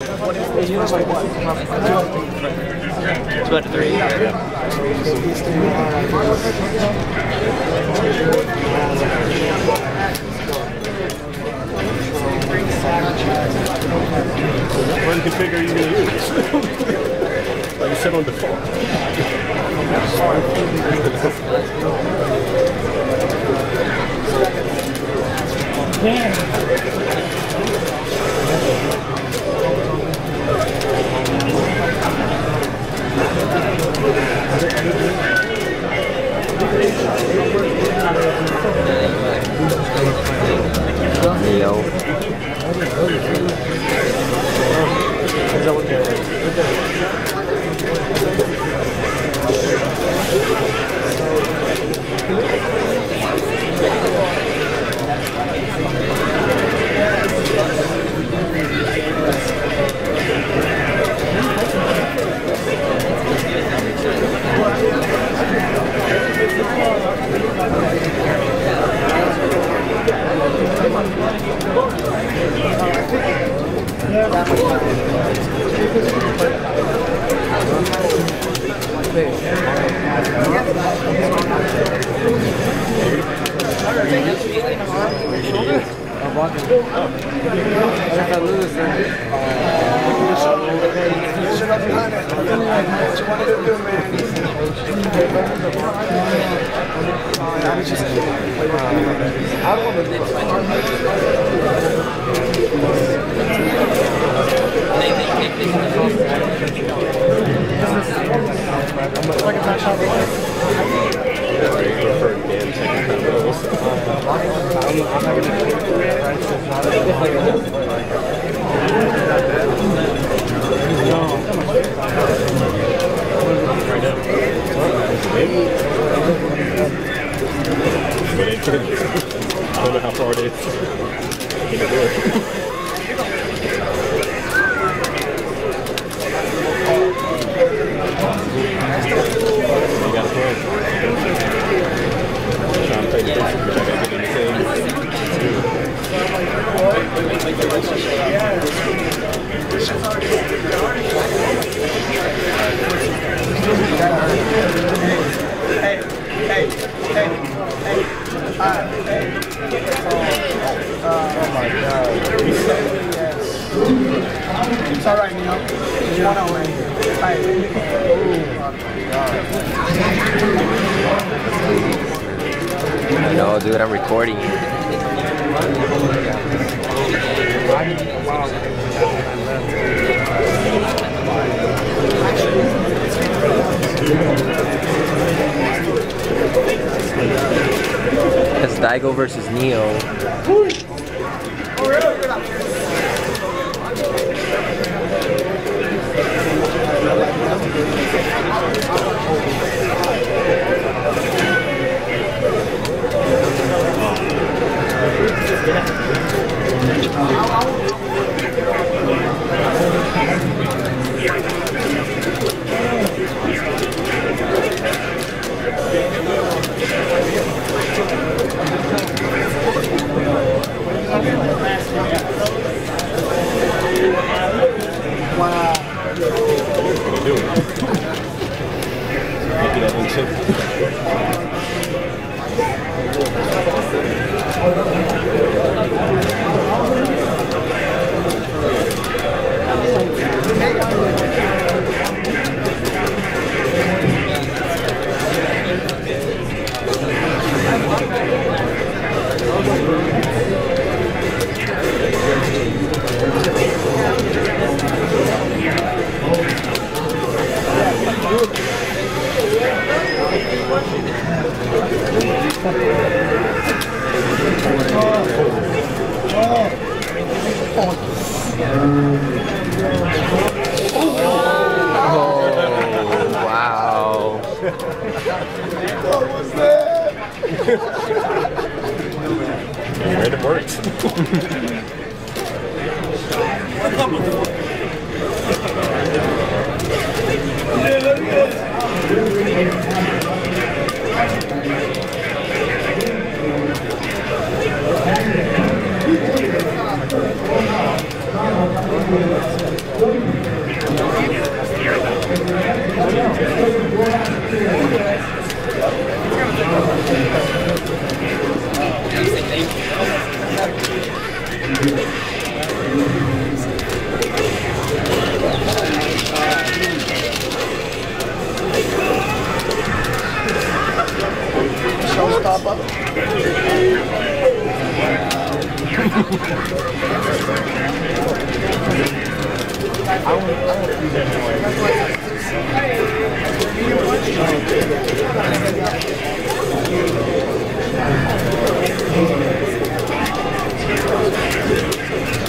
It's about 3. What configure are you going to use? Like you said on default. Neo. I don't know how far it is. I can't do it. You got a plan. Trying to play the picture, but I gotta get in the same. Oh my God. It's alright, Neo. It's 1 away. No, dude, I'm recording you. That's Daigo versus Neo. Wow. Wow. What was that? Random works. Yeah, look at it. Showstopper. I don't see that noise.